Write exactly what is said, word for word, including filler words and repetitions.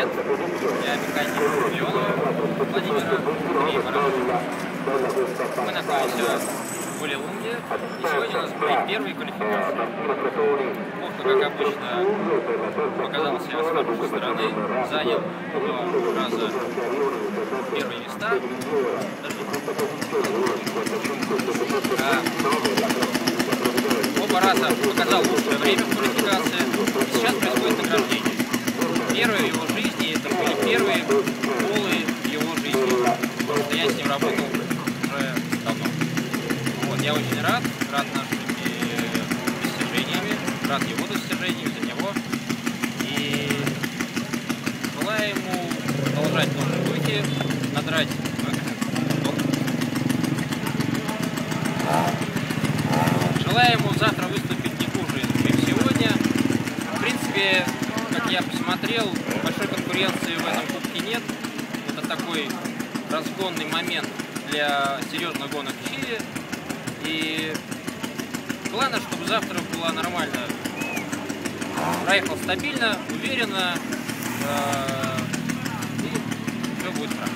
привет! Я механик Леонова Владимира Римара. Мы находимся в Улелунге, и сегодня у нас будет первый квалификация. Ковка, как обычно, показал себя с хорошей стороны, занял два раза первые места. А, оба раза показал лучшее время в квалификации. Сейчас происходит награждение. Первые в его жизни, это были первые голы его жизни. Потому что я с ним работал уже давно. Вот, я очень рад, рад нашими достижениями, рад его достижениями за него. И желаю ему продолжать в том же духе, надрать. Желаю ему завтра выступить не хуже, чем сегодня. В принципе, как я посмотрел, большой конкуренции в этом кубке нет. Это такой разгонный момент для серьезных гонок в Чили. И главное, чтобы завтра было нормально. Проехал стабильно, уверенно, и все будет хорошо.